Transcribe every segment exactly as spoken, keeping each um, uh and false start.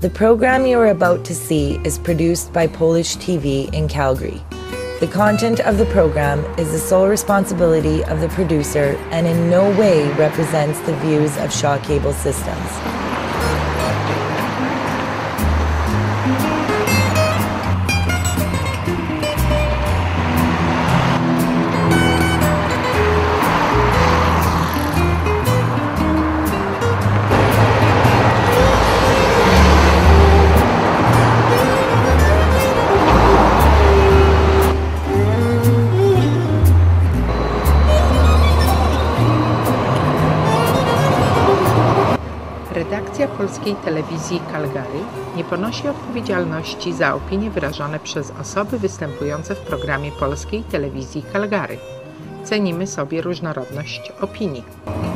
The program you are about to see is produced by Polish T V in Calgary. The content of the program is the sole responsibility of the producer and in no way represents the views of Shaw Cable Systems. Redakcja Polskiej Telewizji Calgary nie ponosi odpowiedzialności za opinie wyrażone przez osoby występujące w programie Polskiej Telewizji Calgary. Cenimy sobie różnorodność opinii.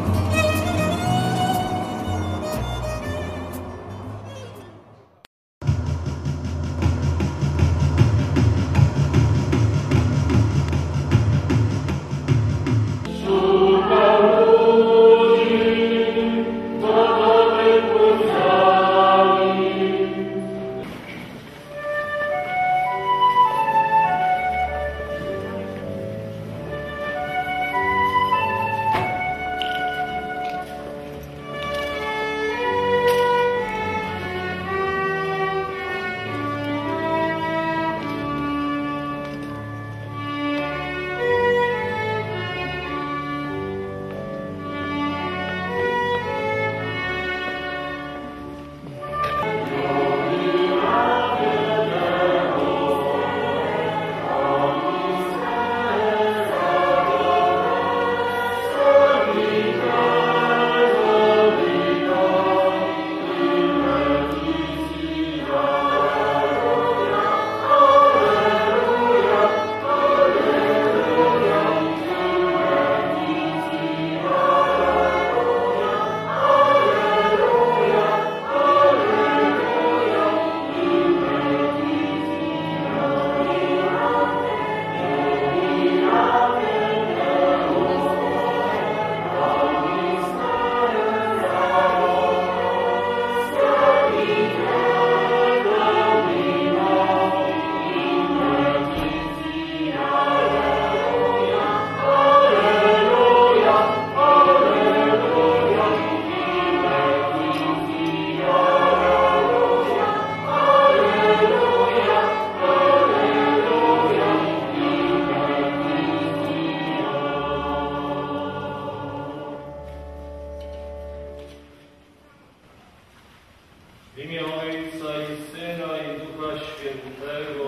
W imię Ojca i Syna i Ducha Świętego.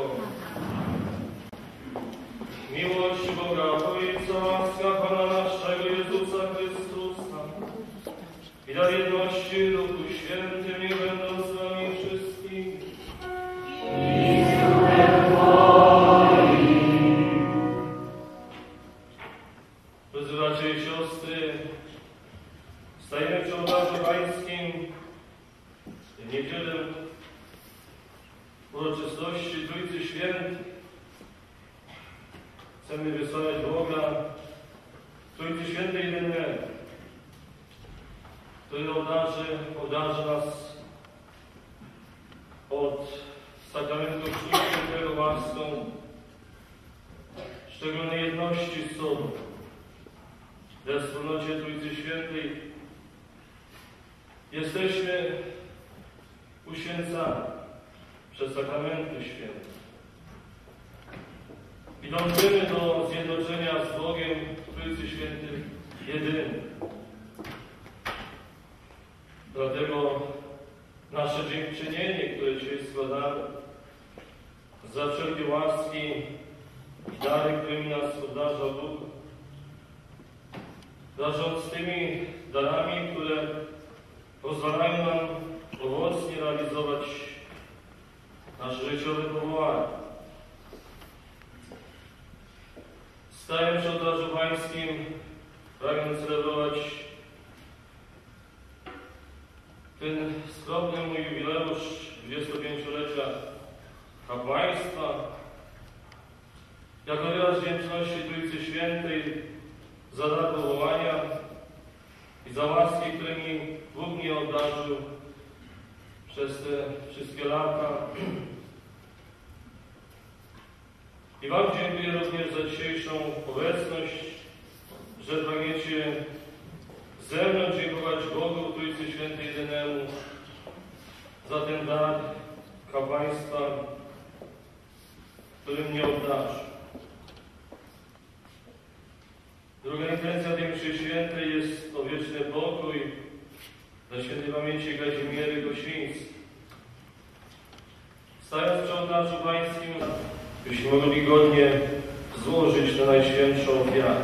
Miłość Boga Ojca, łaska Pana naszego Jezusa Chrystusa i dar jedności Duchu Świętym niech będą z wami wszystkimi. I z Duchem Twoim. Drodzy bracia i siostry, stajemy przy ołtarzu Pańskim w niedzielę uroczystości Trójcy Świętej. Chcemy wysławiać Boga Trójcy Świętej jedynego, który obdarzy, obdarzy nas od sakramentu Chrztu Świętego łaską szczególnej jedności z sobą, we wspólnocie Trójcy Świętej. Jesteśmy uświęcani przez sakramenty święte i dążymy do zjednoczenia z Bogiem Trójcy Świętej jedynym. Dlatego nasze dziękczynienie, które dzisiaj składamy za wszelkie łaski i dary, którymi nas obdarza Bóg, wraz z tymi darami, które pozwalają nam owocnie realizować nasze życiowe powołanie. Staję przy ołtarzu Pańskim, pragnąc celebrować ten skromny mój jubileusz dwudziestopięciolecia kapłaństwa, jako wyraz wdzięczności Trójcy Świętej za dar powołania i za łaski, którymi Bóg mnie obdarzył przez te wszystkie lata. I Wam dziękuję również za dzisiejszą obecność, że pragniecie ze mną dziękować Bogu, Trójcy Świętej Jedynemu, za ten dar kapłaństwa, który mnie obdarzył. Druga intencja tej mszy świętej jest o wieczny pokój dla świętej pamięci Kazimiery Gosińskiej. Stając przy ołtarzu pańskim, byśmy mogli godnie złożyć tę najświętszą ofiarę.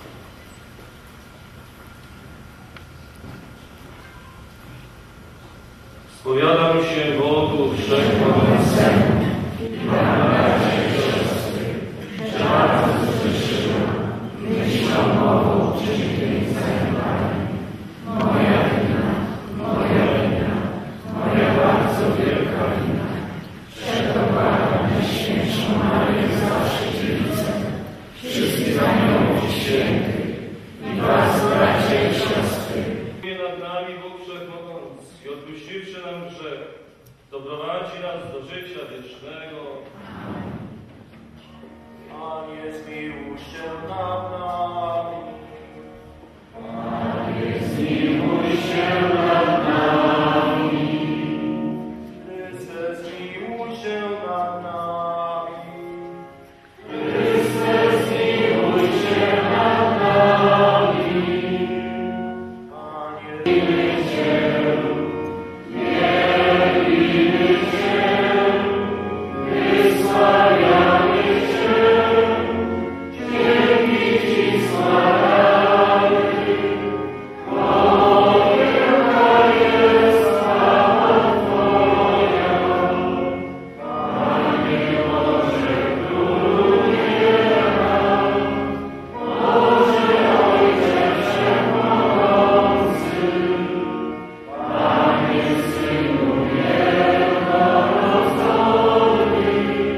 Spowiadam się Bogu Wszechmogącemu i Wam, bracia i siostry, że bardzo zgrzeszyłam, myślą, mową, czyniem i zaniedbaniem. Moja wina, moja wina, moja bardzo wielka wina. Przebłagam Najświętszą Maryję, zawsze Dziewicę, wszystkich aniołów i świętych i was, bracia i siostry. Nad nami Bóg Wszechmogący i odpuściwszy nam grzech, doprowadzi nas do życia wiecznego. Panie, zmiłuj się nad nami. Panie, zmiłuj się nad nami. Chryste, zmiłuj się nad nami. Chryste, zmiłuj się nad nami. Panie, zmiłuj się. Wielbimy Cię, wysławiamy Cię, dzięki Ci składamy. O, wielka jest sława Twoja, Panie Boże, króluje nam, Boże Ojcze Wszechmogący, Panie Synu jednorodzony,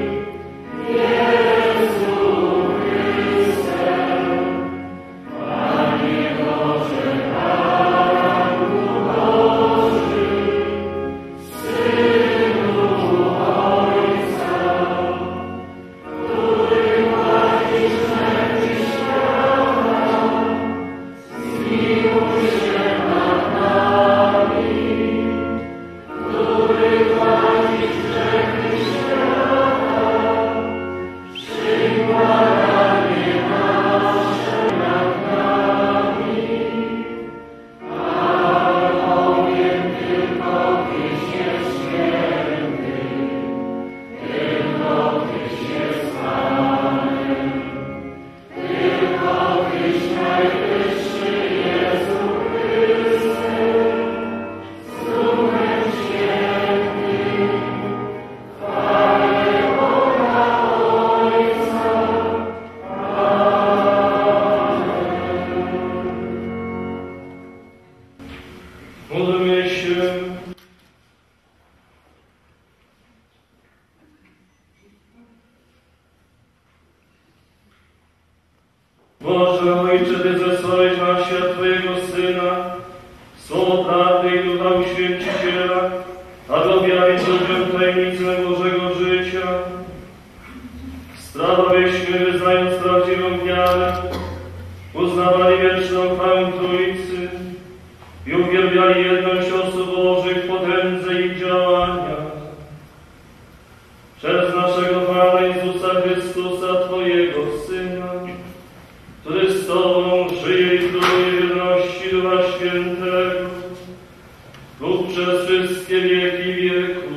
Jezu Chryste, Panie Boże, Baranku Boży, Synu Ojca, który płacisz męki świata, zmiłuj się nad nami, który płacisz grzechy świata, przykładanie nasze nad nami, albowiem tylko Tyś jest święty, tylko Tyś jest Panem, tylko Tyś najwyższy Jezu Chryste, z Duchem Świętym, chwale Boga Ojca. Amen. Módlmy się. Boże Ojcze, Ty zesłałeś na świat Twojego Syna, Słowo prawdy i Ducha Uświęciciela, aby objawić ludziom tajemnicę Bożego życia. Sprawa, byśmy, wyznając prawdziwą wiarę, uznawali wieczną chwałę Trójcy i uwielbiali jedność osób Bożych w potędze ich działania. Przez naszego Pana Jezusa Chrystusa, Twojego Syna, który z Tobą żyje i króluje w jedności Ducha Świętego, lub przez wszystkie wieki wieków.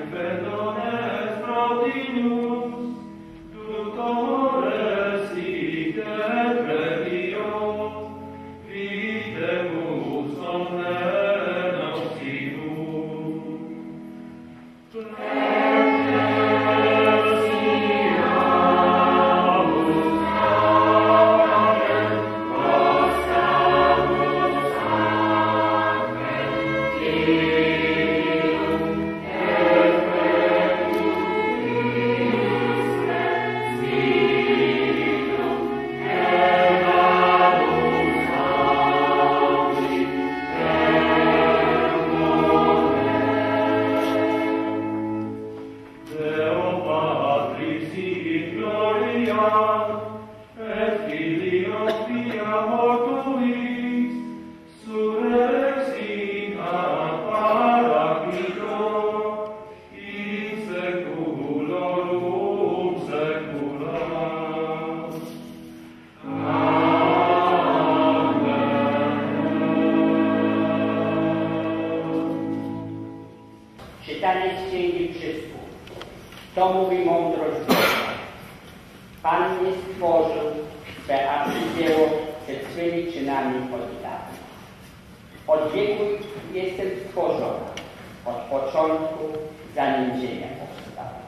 Czytanie z Księgi Przysłów. To mówi mądrość Boża. Pan mnie stworzył, by aby dzieło przed swymi czynami od dawna. Od wieku jestem stworzona, od początku, zanim ziemia powstała.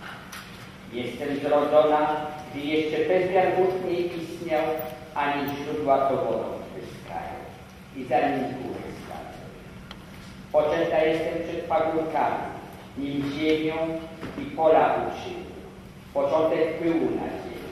Jestem zrodzona, gdy jeszcze bezmiar wód nie istniał, ani źródła to wodą wyskają, i zanim góry stały. Poczęta jestem przed pagórkami, nim ziemią i pola uczynił. Początek pyłu na ziemi.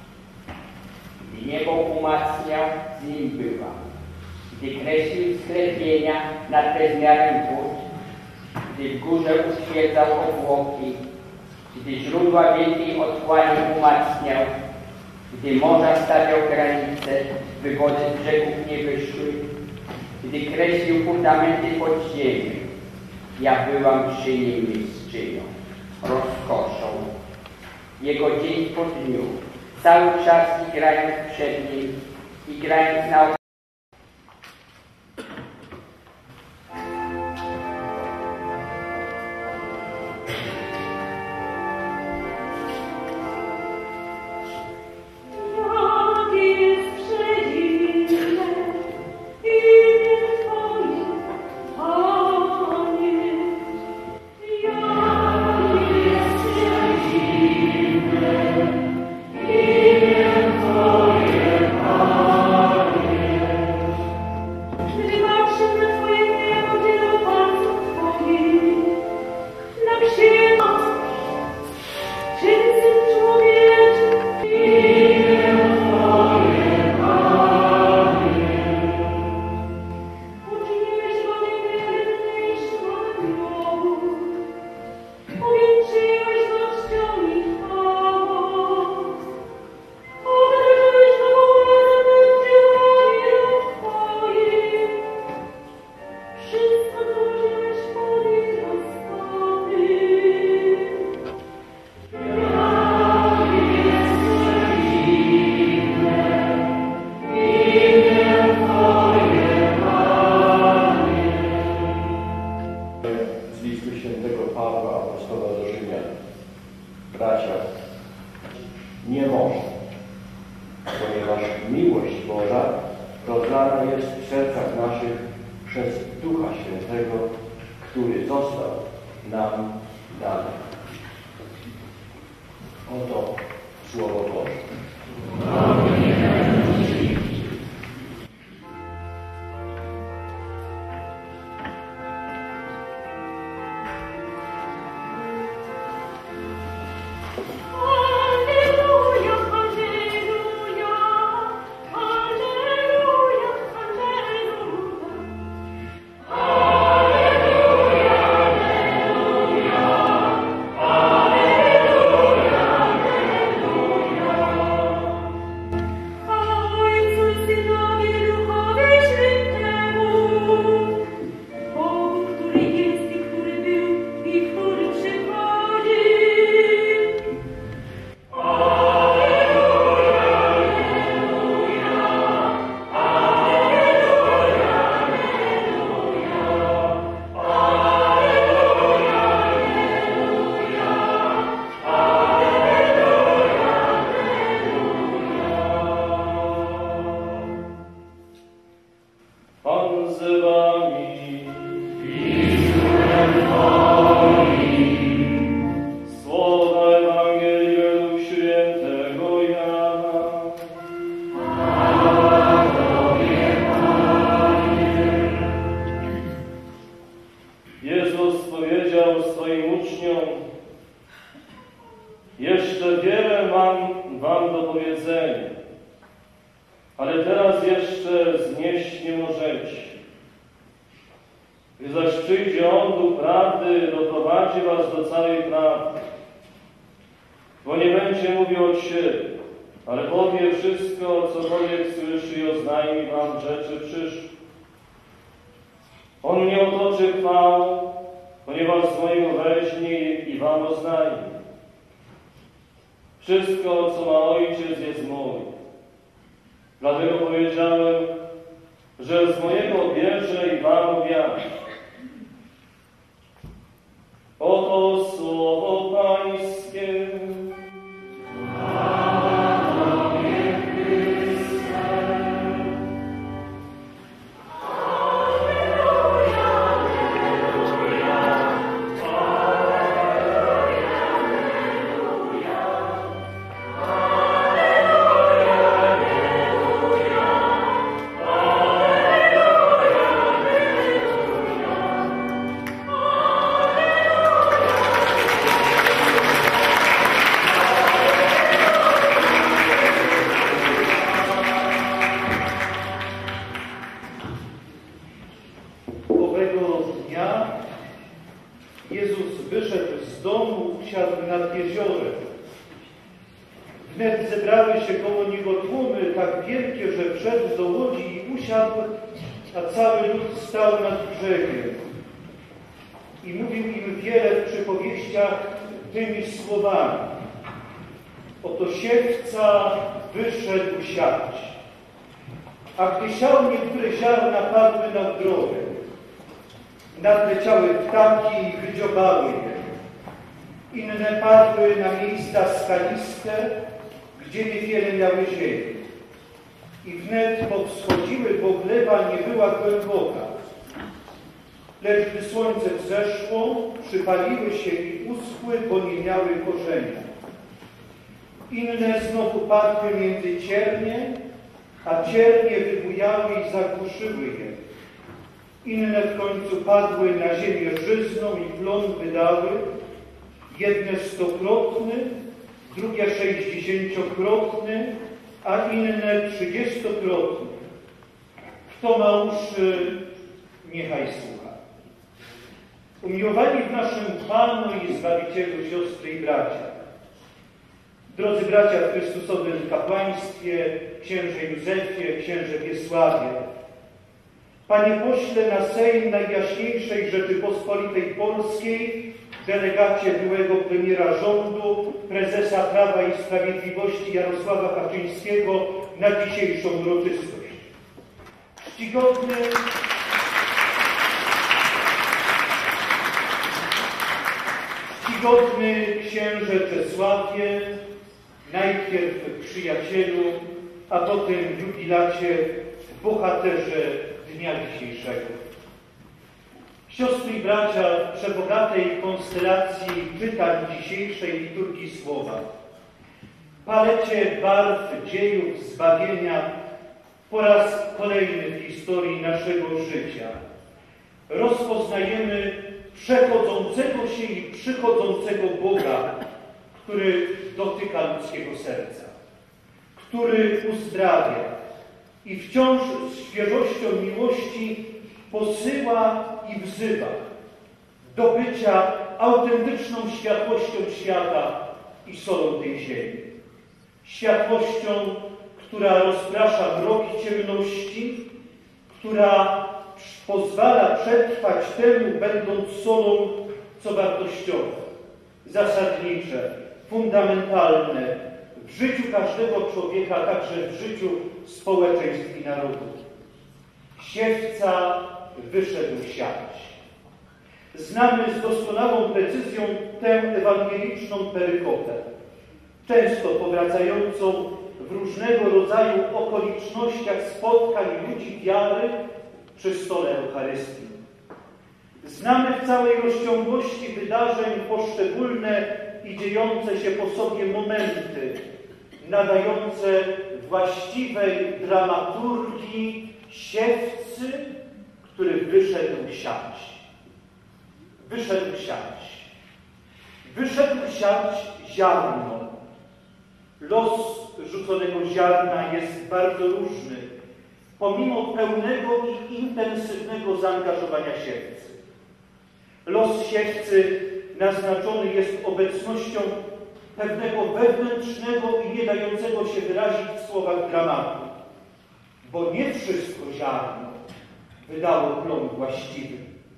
Gdy niebo umacniał, z nim byłam. Gdy kreślił sklepienia nad bezmiarem wód, gdy w górze utwierdzał obłoki, gdy źródła wielkiej otchłani umacniał, gdy morza stawiał granice, by wody z brzegów nie wyszły, gdy kreślił fundamenty pod ziemię, ja byłam przy nim mistrzynią, rozkoszą. Jego dzień po dniu, cały czas igrając przed nim, igrając na bracia, nie można, ponieważ miłość Boża rozlana jest w sercach naszych przez Ducha Świętego, który został nam dany. Oto Słowo Boże. uczniom: jeszcze wiele mam wam do powiedzenia, ale teraz jeszcze znieść nie możecie. Gdy zaś przyjdzie On, Duch Prawdy, doprowadzi was do całej prawdy. Bo nie będzie mówił od siebie, ale powie wszystko, cokolwiek słyszy i oznajmi wam rzeczy przyszłe. On mnie otoczy chwałą, ponieważ z mojego weźmie i wam oznajmi. Wszystko, co ma Ojciec, jest moje. Dlatego powiedziałem, że z mojego bierze i wam objawi. Oto słowo Pańskie. Wnet zebrały się koło niego tłumy tak wielkie, że wszedł do łodzi i usiadł, a cały lud stał nad brzegiem. I mówił im wiele w przypowieściach tymi słowami. Oto siewca wyszedł siać. A gdy siał, niektóre ziarna padły na drogę. Nadleciały ptaki i wydziobały je. Inne padły na miejsca skaliste, gdzie niewiele miały ziemi. I wnet powschodziły, bo gleba nie była głęboka. Lecz gdy słońce wzeszło, przypaliły się i uschły, bo nie miały korzenia. Inne znowu padły między ciernie, a ciernie wybujały i zagłuszyły je. Inne w końcu padły na ziemię żyzną i plon wydały, jedne stokrotny, drugie sześćdziesięciokrotny, a inne trzydziestokrotny. Kto ma uszy, niechaj słucha. Umiłowani w naszym Panu i Zbawicielu, siostry i bracia, drodzy bracia w Chrystusowym kapłaństwie, księże Józefie, księże Wiesławie, Panie pośle na Sejm Najjaśniejszej Rzeczypospolitej Polskiej, delegacie byłego premiera rządu, prezesa Prawa i Sprawiedliwości Jarosława Kaczyńskiego na dzisiejszą uroczystość. Czcigodny, czcigodny księże Czesławie, najpierw przyjacielu, a potem jubilacie, bohaterze dnia dzisiejszego. Siostry i bracia, w przebogatej konstelacji czytań dzisiejszej liturgii słowa, palecie barw dziejów zbawienia po raz kolejny w historii naszego życia rozpoznajemy przechodzącego się i przychodzącego Boga, który dotyka ludzkiego serca, który uzdrawia i wciąż z świeżością miłości posyła i wzywa do bycia autentyczną światłością świata i solą tej ziemi. Światłością, która rozprasza mroki ciemności, która pozwala przetrwać temu, będąc solą, co wartościowe, zasadnicze, fundamentalne w życiu każdego człowieka, także w życiu społeczeństw i narodów. Siewca wyszedł siać. Znamy z doskonałą precyzją tę ewangeliczną perykopę, często powracającą w różnego rodzaju okolicznościach spotkań ludzi wiary przy stole Eucharystii. Znamy w całej rozciągłości wydarzeń poszczególne i dziejące się po sobie momenty, nadające właściwej dramaturgii siewcy, który wyszedł siać. Wyszedł siać. wyszedł siać ziarno. Los rzuconego ziarna jest bardzo różny, pomimo pełnego i intensywnego zaangażowania siewcy. Los siewcy naznaczony jest obecnością pewnego wewnętrznego i nie dającego się wyrazić w słowach dramatu, bo nie wszystko ziarno wydało plon właściwy.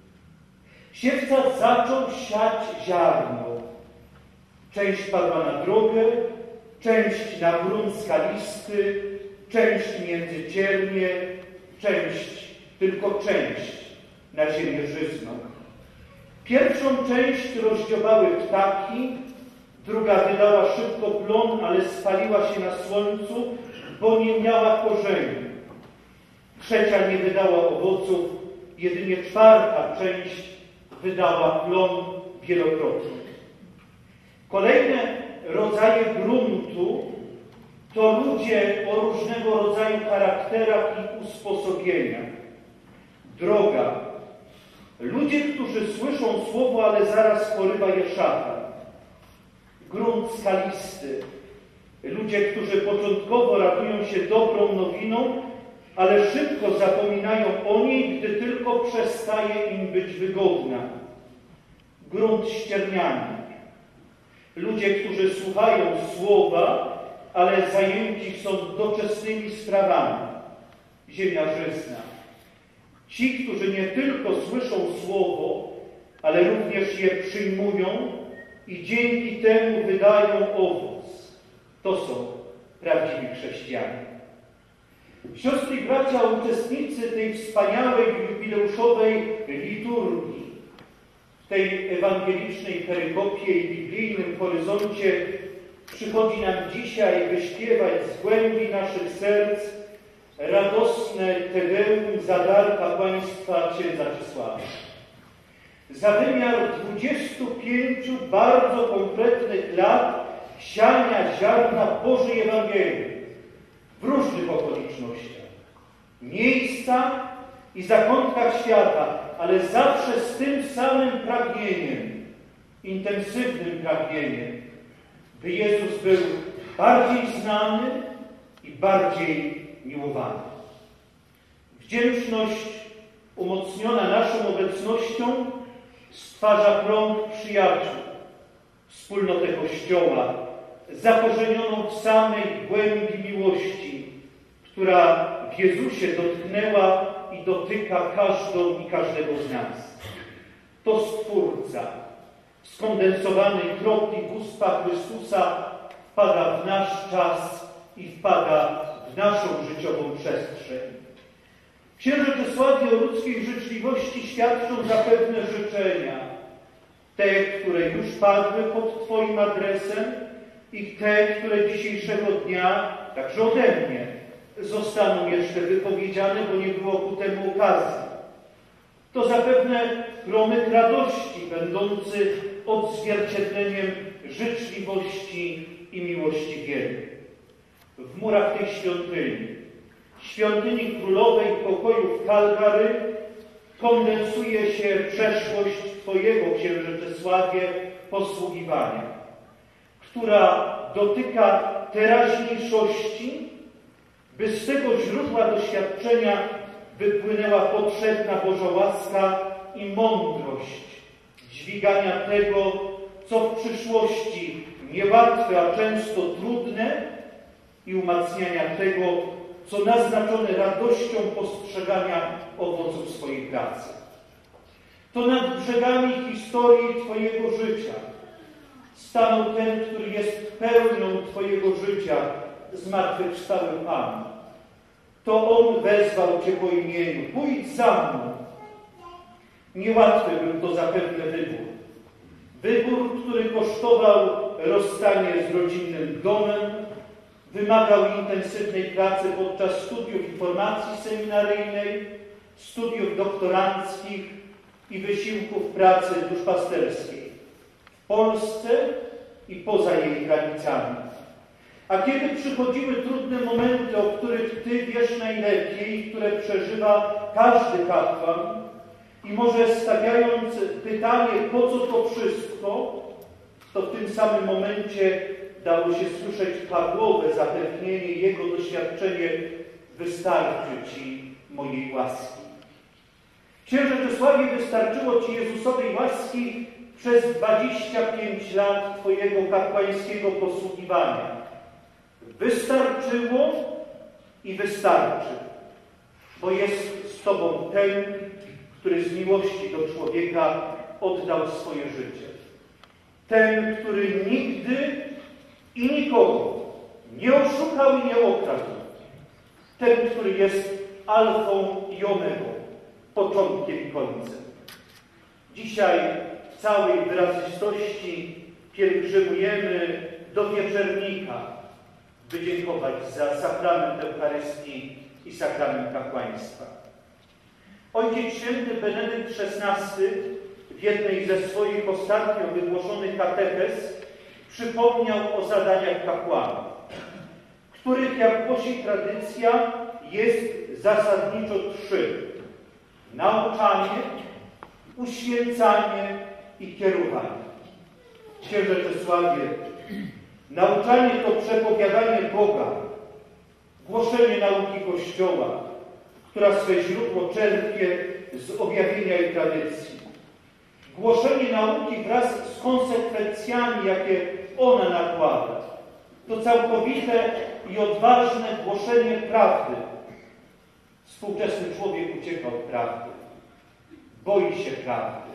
Siewca zaczął siać ziarno. Część padła na drogę, część na grunt skalisty, część między ciernie, część, tylko część na ziemię żyzną. Pierwszą część rozdziobały ptaki, druga wydała szybko plon, ale spaliła się na słońcu, bo nie miała korzeni. Trzecia nie wydała owoców, jedynie czwarta część wydała plon wielokrotnie. Kolejne rodzaje gruntu to ludzie o różnego rodzaju charakterach i usposobieniach. Droga. Ludzie, którzy słyszą słowo, ale zaraz porywa je szatan. Grunt skalisty. Ludzie, którzy początkowo radują się dobrą nowiną, ale szybko zapominają o niej, gdy tylko przestaje im być wygodna. Grunt ścierniany. Ludzie, którzy słuchają słowa, ale zajęci są doczesnymi sprawami. Ziemia żyzna. Ci, którzy nie tylko słyszą słowo, ale również je przyjmują i dzięki temu wydają owoc. To są prawdziwi chrześcijanie. Siostry i bracia, uczestnicy tej wspaniałej jubileuszowej liturgii, w tej ewangelicznej perykopie i biblijnym horyzoncie przychodzi nam dzisiaj wyśpiewać z głębi naszych serc radosne Te Deum za dar kapłaństwa księdza Czesława. Za wymiar dwudziestu pięciu bardzo konkretnych lat siania ziarna Bożej Ewangelii w różnych okolicznościach, miejsca i zakątkach świata, ale zawsze z tym samym pragnieniem, intensywnym pragnieniem, by Jezus był bardziej znany i bardziej miłowany. Wdzięczność umocniona naszą obecnością stwarza krąg przyjaciół, wspólnotę Kościoła, zakorzenioną w samej głębi miłości, która w Jezusie dotknęła i dotyka każdą i każdego z nas. To Stwórca, skondensowany kropli w usta Chrystusa, wpada w nasz czas i wpada w naszą życiową przestrzeń. Księże Czesławie o ludzkiej życzliwości świadczą zapewne życzenia, te, które już padły pod Twoim adresem i te, które dzisiejszego dnia, także ode mnie, zostaną jeszcze wypowiedziane, bo nie było ku temu okazji. To zapewne promyk radości, będący odzwierciedleniem życzliwości i miłości wielu. W murach tej świątyni, świątyni królowej pokoju w Calgary, kondensuje się przeszłość Twojego, księże Czesławie, posługiwania, która dotyka teraźniejszości, by z tego źródła doświadczenia wypłynęła potrzebna Boża łaska i mądrość dźwigania tego, co w przyszłości niełatwe, a często trudne, i umacniania tego, co naznaczone radością postrzegania owoców swojej pracy. To nad brzegami historii Twojego życia stanął ten, który jest pełnią Twojego życia, zmartwychwstały Pan. To On wezwał Cię po imieniu. Pójdź za mną. Niełatwy był to zapewne wybór. Wybór, który kosztował rozstanie z rodzinnym domem, wymagał intensywnej pracy podczas studiów i formacji seminaryjnej, studiów doktoranckich i wysiłków pracy duszpasterskiej w Polsce i poza jej granicami. A kiedy przychodziły trudne momenty, o których Ty wiesz najlepiej i które przeżywa każdy kapłan, i może stawiając pytanie, po co to wszystko, to w tym samym momencie dało się słyszeć Pawłowe zapewnienie, jego doświadczenie: wystarczy Ci mojej łaski. Księże Czesławie, wystarczyło Ci Jezusowej łaski przez dwadzieścia pięć lat Twojego kapłańskiego posługiwania. Wystarczyło i wystarczy, bo jest z Tobą ten, który z miłości do człowieka oddał swoje życie. Ten, który nigdy i nikogo nie oszukał i nie okradł. Ten, który jest alfą i omegą, początkiem i końcem. Dzisiaj w całej wyrazistości pielgrzymujemy do Wieczernika, by dziękować za sakrament Eucharystii i sakrament kapłaństwa. Ojciec Święty Benedykt szesnasty w jednej ze swoich ostatnio wygłoszonych katechez przypomniał o zadaniach kapłanów, których, jak głosi tradycja, jest zasadniczo trzy: nauczanie, uświęcanie i kierowanie. Księże Czesławie, nauczanie to przepowiadanie Boga, głoszenie nauki Kościoła, która swe źródło czerpie z objawienia i tradycji. Głoszenie nauki wraz z konsekwencjami, jakie ona nakłada, to całkowite i odważne głoszenie prawdy. Współczesny człowiek ucieka od prawdy, boi się prawdy.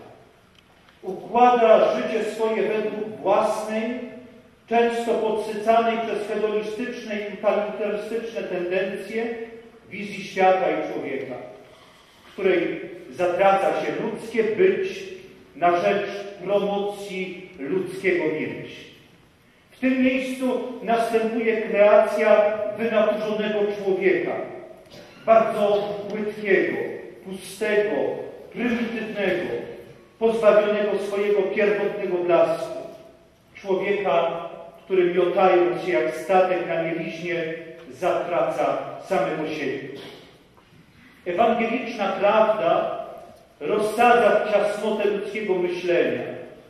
Układa życie swoje według własnej, często podsycanej przez hedonistyczne i utilitarystyczne tendencje wizji świata i człowieka, w której zatraca się ludzkie być na rzecz promocji ludzkiego mieć. W tym miejscu następuje kreacja wynaturzonego człowieka, bardzo płytkiego, pustego, prymitywnego, pozbawionego swojego pierwotnego blasku. Człowieka, który miotając się jak statek na mieliźnie, zatraca samego siebie. Ewangeliczna prawda rozsadza w ciasnotę ludzkiego myślenia,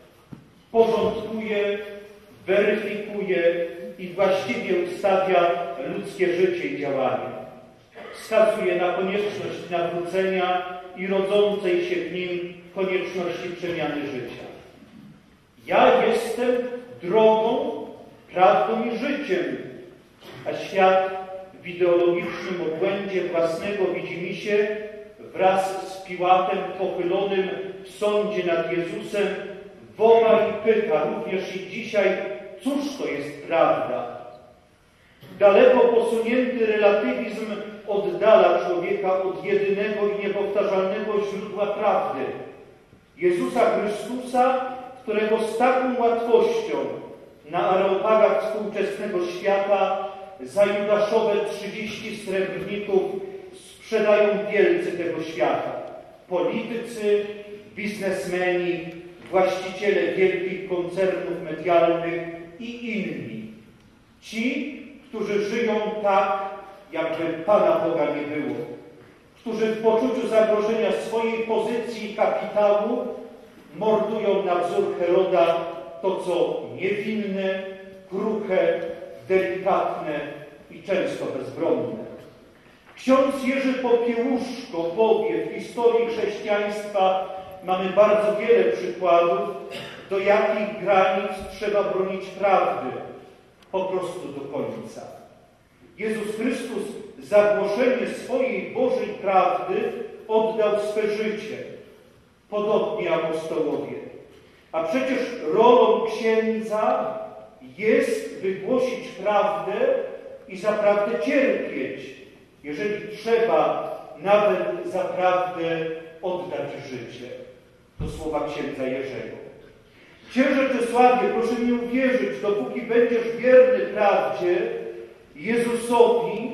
porządkuje, weryfikuje i właściwie ustawia ludzkie życie i działania. Wskazuje na konieczność nawrócenia i rodzącej się w nim konieczności przemiany życia. Ja jestem drogą, prawdą i życiem, a świat w ideologicznym obłędzie własnego widzimisię wraz z Piłatem pochylonym w sądzie nad Jezusem woła i pyta również i dzisiaj, cóż to jest prawda? Daleko posunięty relatywizm oddala człowieka od jedynego i niepowtarzalnego źródła prawdy, Jezusa Chrystusa, którego z taką łatwością na areopagach współczesnego świata za judaszowe trzydzieści srebrników sprzedają wielcy tego świata. Politycy, biznesmeni, właściciele wielkich koncernów medialnych i inni. Ci, którzy żyją tak, jakby Pana Boga nie było. Którzy w poczuciu zagrożenia swojej pozycji i kapitału mordują na wzór Heroda to, co niewinne, kruche, delikatne i często bezbronne. Ksiądz Jerzy Popiełuszko powie, w historii chrześcijaństwa mamy bardzo wiele przykładów, do jakich granic trzeba bronić prawdy, po prostu do końca. Jezus Chrystus za głoszenie swojej Bożej prawdy oddał swe życie, podobnie apostołowie. A przecież rolą księdza jest wygłosić prawdę i za prawdę cierpieć, jeżeli trzeba nawet za prawdę oddać życie. To słowa księdza Jerzego. Księże Czesławie, proszę mi uwierzyć, dopóki będziesz wierny prawdzie, Jezusowi,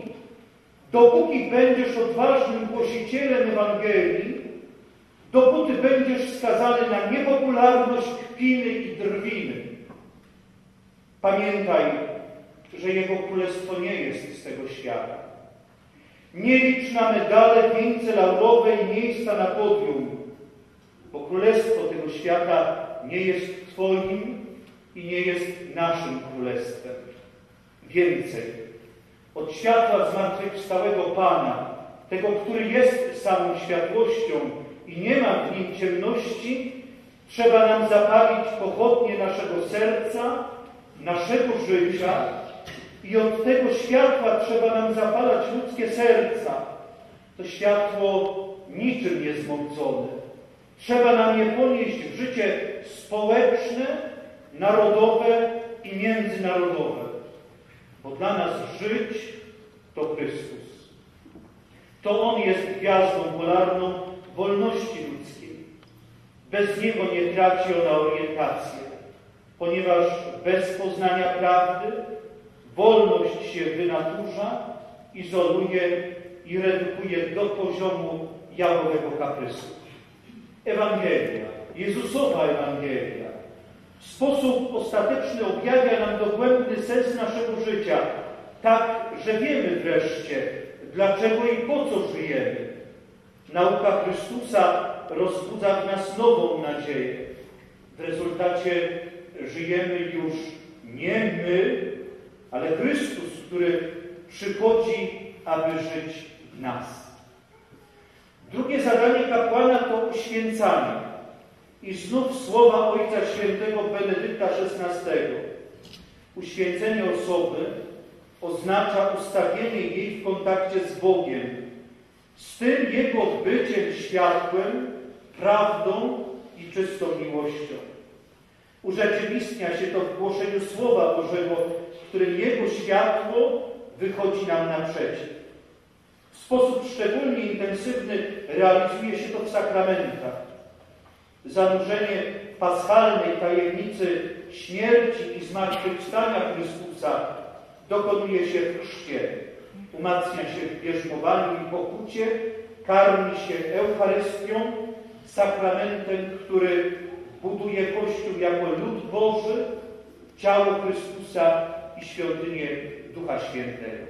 dopóki będziesz odważnym głosicielem Ewangelii, dopóty będziesz skazany na niepopularność, kpiny i drwiny. Pamiętaj, że Jego Królestwo nie jest z tego świata. Nie licz na medale, wieńce laurowe i miejsca na podium, bo Królestwo tego świata nie jest Twoim i nie jest naszym królestwem. Więcej, od światła zmartwychwstałego Pana, tego, który jest samą światłością i nie ma w nim ciemności, trzeba nam zapalić pochodnie naszego serca, naszego życia i od tego światła trzeba nam zapalać ludzkie serca. To światło niczym nie zmącone. Trzeba nam je ponieść w życie społeczne, narodowe i międzynarodowe. Bo dla nas żyć to Chrystus. To On jest gwiazdą polarną wolności ludzkiej. Bez Niego nie traci ona orientację, ponieważ bez poznania prawdy wolność się wynaturza, izoluje i redukuje do poziomu jałowego kaprysu. Ewangelia, Jezusowa Ewangelia, w sposób ostateczny objawia nam dogłębny sens naszego życia, tak, że wiemy wreszcie, dlaczego i po co żyjemy. Nauka Chrystusa rozbudza w nas nową nadzieję. W rezultacie żyjemy już nie my, ale Chrystus, który przychodzi, aby żyć w nas. Drugie zadanie kapłana to uświęcanie. I znów słowa Ojca Świętego Benedykta szesnastego. Uświęcenie osoby oznacza ustawienie jej w kontakcie z Bogiem, z tym Jego byciem światłem, prawdą i czystą miłością. Urzeczywistnia się to w głoszeniu Słowa Bożego, w którym Jego światło wychodzi nam naprzeciw. W sposób szczególnie intensywny realizuje się to w sakramentach. Zanurzenie w paschalnej tajemnicy śmierci i zmartwychwstania Chrystusa dokonuje się w chrzcie, umacnia się w bierzmowaniu i pokucie, karmi się Eucharystią, sakramentem, który buduje Kościół jako lud Boży, ciało Chrystusa i świątynię Ducha Świętego.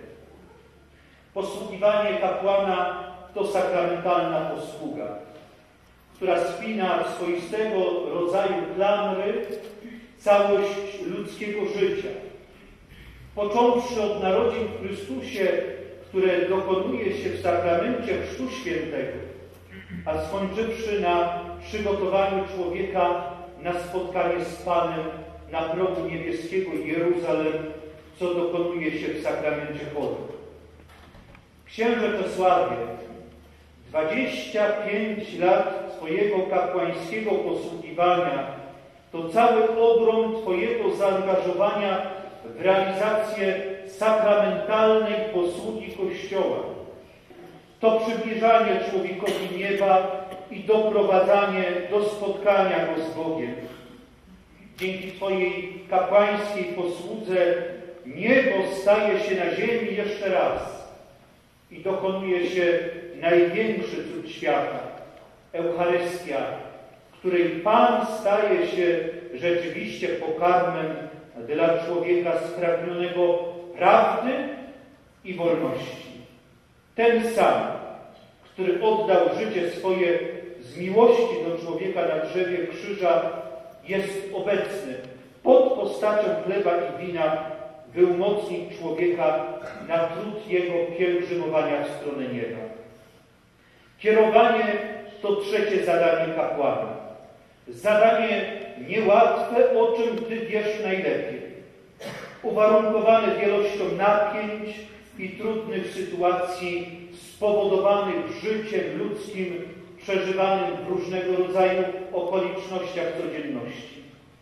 Posługiwanie kapłana to sakramentalna posługa, która spina w swoistego rodzaju klamry całość ludzkiego życia. Począwszy od narodzin w Chrystusie, które dokonuje się w sakramencie Chrztu Świętego, a skończywszy na przygotowaniu człowieka na spotkanie z Panem na progu niebieskiego Jeruzalem, co dokonuje się w sakramencie chorób. Księże Czesławie, dwadzieścia pięć lat Twojego kapłańskiego posługiwania to cały ogrom Twojego zaangażowania w realizację sakramentalnej posługi Kościoła. To przybliżanie człowiekowi nieba i doprowadzanie do spotkania go z Bogiem. Dzięki Twojej kapłańskiej posłudze niebo staje się na ziemi jeszcze raz i dokonuje się największy cud świata, Eucharystia, w której Pan staje się rzeczywiście pokarmem dla człowieka spragnionego prawdy i wolności. Ten sam, który oddał życie swoje z miłości do człowieka na drzewie krzyża, jest obecny pod postacią chleba i wina, by umocnić człowieka na trud jego pielgrzymowania w stronę nieba. Kierowanie to trzecie zadanie kapłana. Zadanie niełatwe, o czym Ty wiesz najlepiej. Uwarunkowane wielością napięć i trudnych sytuacji spowodowanych życiem ludzkim przeżywanym w różnego rodzaju okolicznościach codzienności.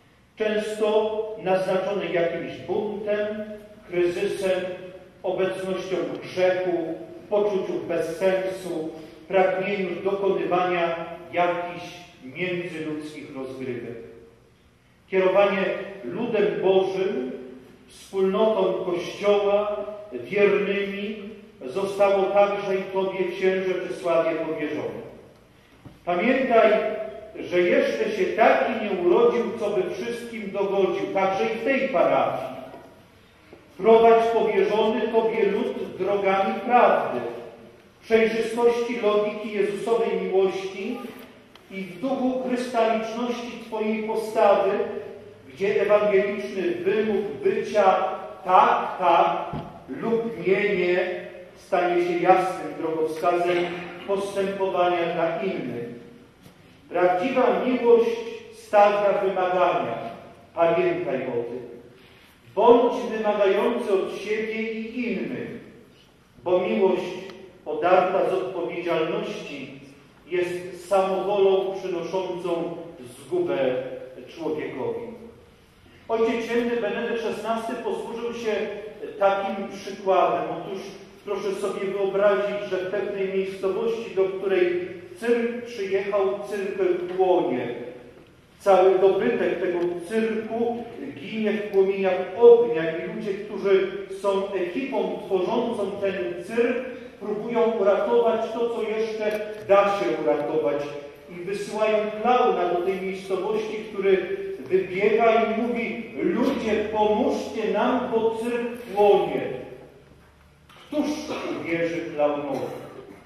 Często naznaczony jakimś buntem, kryzysem, obecnością grzechu, poczuciu bezsensu, pragnieniu dokonywania jakichś międzyludzkich rozgrywek. Kierowanie ludem Bożym, wspólnotą Kościoła, wiernymi zostało także i Tobie, księże Czesławie, powierzone. Pamiętaj, że jeszcze się taki nie urodził, co by wszystkim dogodził, także i w tej parafii. Prowadź powierzony Tobie lud drogami prawdy, przejrzystości logiki Jezusowej miłości i w duchu krystaliczności Twojej postawy, gdzie ewangeliczny wymóg bycia tak, tak lub nie, nie stanie się jasnym drogowskazem postępowania dla innych. Prawdziwa miłość stawia wymagania. Pamiętaj o tym. Bądź wymagający od siebie i innych, bo miłość odarta z odpowiedzialności jest samowolą przynoszącą zgubę człowiekowi. Ojciec Święty Benedykt szesnasty posłużył się takim przykładem. Otóż proszę sobie wyobrazić, że w pewnej miejscowości, do której cyrk przyjechał, cyrk płonie. Cały dobytek tego cyrku ginie w płomieniach ognia i ludzie, którzy są ekipą tworzącą ten cyrk, próbują uratować to, co jeszcze da się uratować. I wysyłają klauna do tej miejscowości, który wybiega i mówi: ludzie, pomóżcie nam, bo cyrk płonie. Któż uwierzy klaunowi?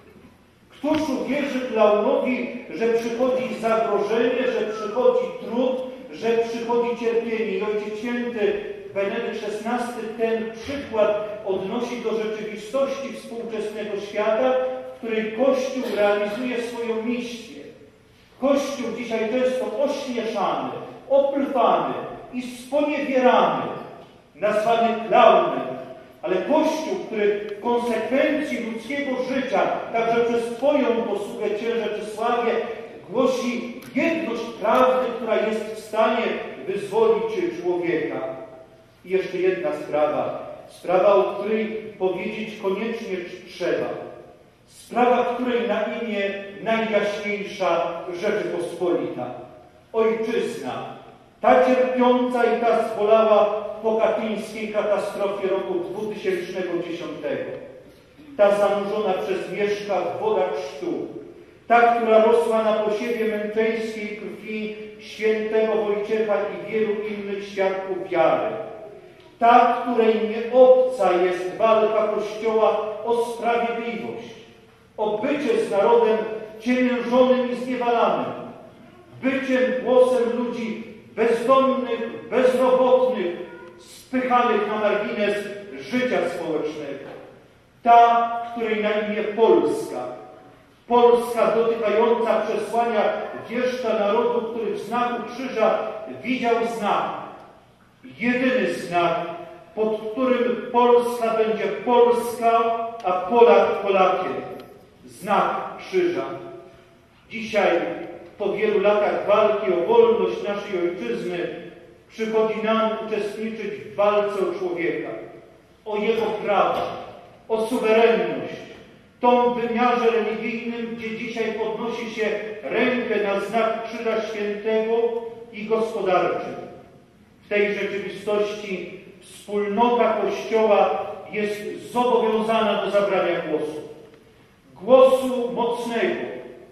Któż uwierzy klaunowi, że przychodzi zagrożenie, że przychodzi trud, że przychodzi cierpienie? I Ojciec Święty Benedykt szesnasty ten przykład odnosi do rzeczywistości współczesnego świata, w której Kościół realizuje swoją misję. Kościół dzisiaj często ośmieszany, opryfany i sponiewierany, nazwany klaunem, ale Kościół, który w konsekwencji ludzkiego życia, także przez Twoją posługę, Księże Czesławie, głosi jedność prawdy, która jest w stanie wyzwolić człowieka. I jeszcze jedna sprawa, sprawa, o której powiedzieć koniecznie trzeba. Sprawa, której na imię najjaśniejsza Rzeczypospolita. Ojczyzna, ta cierpiąca i ta zbolała po katyńskiej katastrofie roku dwutysięcznego dziesiątego. Ta zanurzona przez Mieszka w wodach chrztu. Ta, która rosła na posiewie męczeńskiej krwi świętego Wojciecha i wielu innych świadków wiary. Ta, której nie obca jest walka Kościoła o sprawiedliwość, o bycie z narodem ciemiężonym i zniewalanym, byciem głosem ludzi bezdomnych, bezrobotnych, spychanych na margines życia społecznego. Ta, której na imię Polska. Polska dotykająca przesłania wieszcza narodu, który w znaku krzyża widział znak. Jedyny znak, pod którym Polska będzie Polska, a Polak Polakiem. Znak krzyża. Dzisiaj, po wielu latach walki o wolność naszej ojczyzny, przychodzi nam uczestniczyć w walce o człowieka, o jego prawa, o suwerenność, w tym wymiarze religijnym, gdzie dzisiaj podnosi się rękę na znak Krzyża Świętego i gospodarczym. W tej rzeczywistości wspólnota Kościoła jest zobowiązana do zabrania głosu. Głosu mocnego,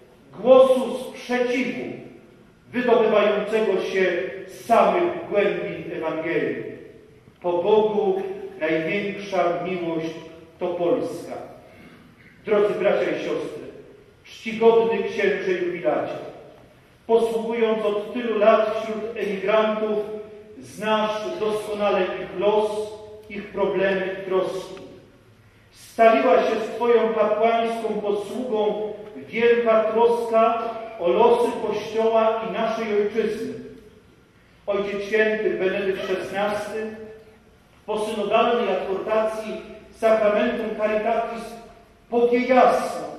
głosu sprzeciwu, wydobywającego się z samych głębin Ewangelii. Po Bogu największa miłość to Polska. Drodzy bracia i siostry, czcigodny księże jubilacie, posługując od tylu lat wśród emigrantów, znasz doskonale ich los, ich problemy i troski. Staliła się z Twoją kapłańską posługą wielka troska o losy Kościoła i naszej ojczyzny. Ojciec Święty Benedykt szesnasty po synodalnej adhortacji Sacramentum Caritatis powie jasno: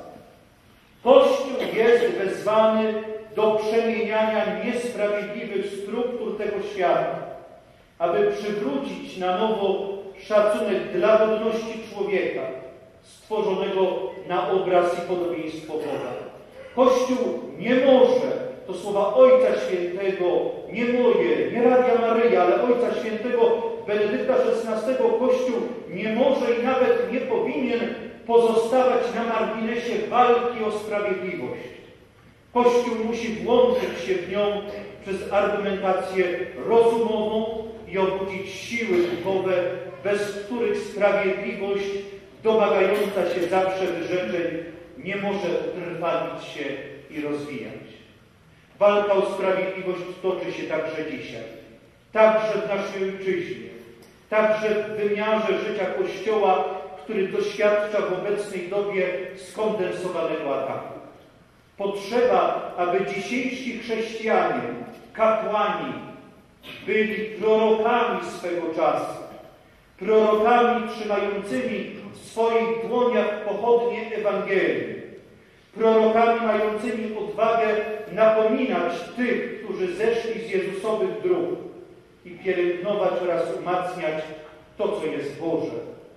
Kościół jest wezwany do przemieniania niesprawiedliwych struktur tego świata, aby przywrócić na nowo szacunek dla godności człowieka, stworzonego na obraz i podobieństwo Boga. Kościół nie może, to słowa Ojca Świętego, nie moje, nie Radia Maryja, ale Ojca Świętego Benedykta szesnastego, Kościół nie może i nawet nie powinien pozostawać na marginesie walki o sprawiedliwość. Kościół musi włączyć się w nią przez argumentację rozumową i obudzić siły duchowe, bez których sprawiedliwość domagająca się zawsze wyrzeczeń nie może utrwalić się i rozwijać. Walka o sprawiedliwość toczy się także dzisiaj. także w naszej ojczyźnie, także w wymiarze życia Kościoła, który doświadcza w obecnej dobie skondensowanego ataku. Potrzeba, aby dzisiejsi chrześcijanie, kapłani, byli prorokami swego czasu, prorokami trzymającymi w swoich dłoniach pochodnie Ewangelii, prorokami mającymi odwagę napominać tych, którzy zeszli z Jezusowych dróg i pielęgnować oraz umacniać to, co jest Boże.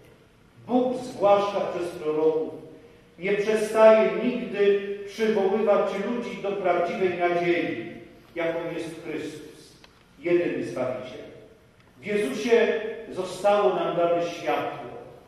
Bóg, zwłaszcza przez proroków, nie przestaje nigdy przywoływać ludzi do prawdziwej nadziei, jaką jest Chrystus, jedyny Zbawiciel. W Jezusie zostało nam dane światło,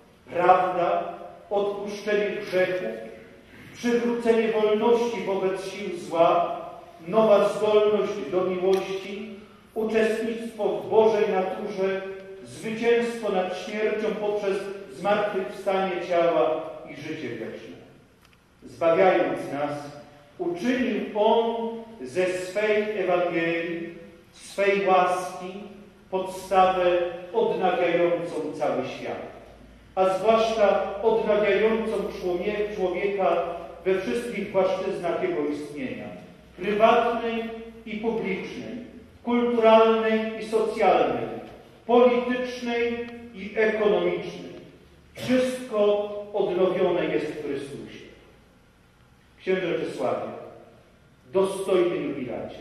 prawda, odpuszczenie grzechów, przywrócenie wolności wobec sił zła, nowa zdolność do miłości, uczestnictwo w Bożej naturze, zwycięstwo nad śmiercią poprzez zmartwychwstanie ciała i życie wieczne. Zbawiając nas, uczynił On ze swej Ewangelii, swej łaski podstawę odnawiającą cały świat, a zwłaszcza odnawiającą człowieka we wszystkich płaszczyznach jego istnienia, prywatnej i publicznej, kulturalnej i socjalnej, politycznej i ekonomicznej. Wszystko odnowione jest w Chrystusie. Księże Czesławie, dostojny jubilacie,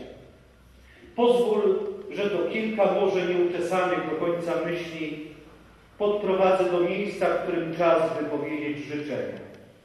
pozwól, że do kilka może nieuczesanych do końca myśli podprowadzę do miejsca, w którym czas wypowiedzieć życzenia.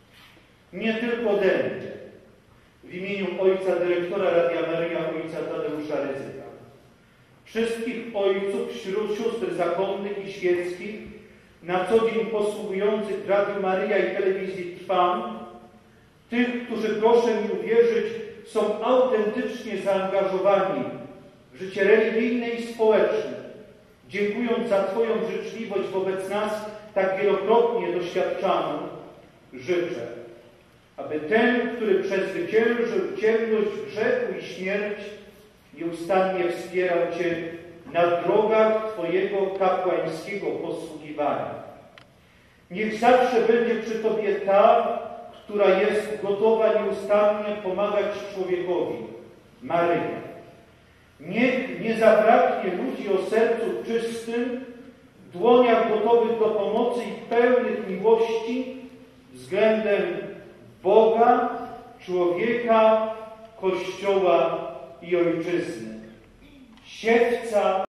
Nie tylko ode mnie, w imieniu ojca dyrektora Radia Maryja, ojca Tadeusza Rydzyka, wszystkich ojców, sióstr zakonnych i świeckich, na co dzień posługujących w Radiu Maryja i telewizji Trwam, tych, którzy, proszę mi uwierzyć, są autentycznie zaangażowani w życie religijne i społeczne, dziękując za Twoją życzliwość wobec nas, tak wielokrotnie doświadczaną, życzę, aby ten, który przezwyciężył ciemność grzechu i śmierć, nieustannie wspierał Cię na drogach Twojego kapłańskiego posługiwania. Niech zawsze będzie przy Tobie ta, która jest gotowa nieustannie pomagać człowiekowi, Maryja. Niech nie zabraknie ludzi o sercu czystym, w dłoniach gotowych do pomocy i pełnych miłości względem Boga, człowieka, Kościoła i Ojczyzny. Siewca